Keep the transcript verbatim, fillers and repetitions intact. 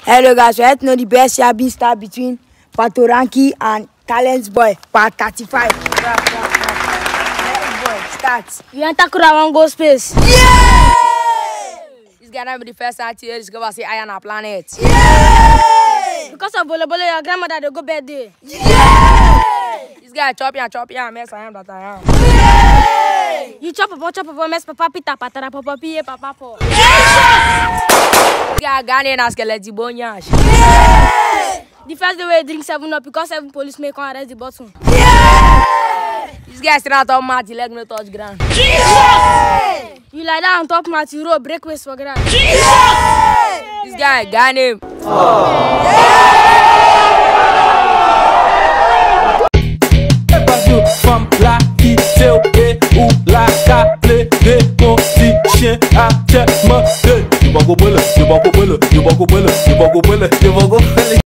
Hello guys, we have to know the best Yabi star between Patoranking and Talent Boy, part thirty-five. Talent Boy, start. You enter Kura one go space. Yeah! This guy not be the first time to discover say I am a planet. Yeah! Because of Bolo Bolo, your grandmother they go birthday. Yeah! This guy chop ya, chop ya, mess I am that I am. Yeah! You chop up, chop up, mess papa pita patara papa piye papa po. This guy Ghanaian as skeleton bonyash. Yeah! The first day we drink seven up because seven police may come arrest the bottom. Yeah! This guy still not on mat, he leg no touch ground. Yeah! You lie down on top mat, you roll break waist for ground. Yeah! This guy Ghanaian. Femme la qui c'est au et ou la caplé des conditions à te me. Tu vas go bullet, tu vas go bullet, tu vas go bullet, tu vas go bullet, tu vas go bullet.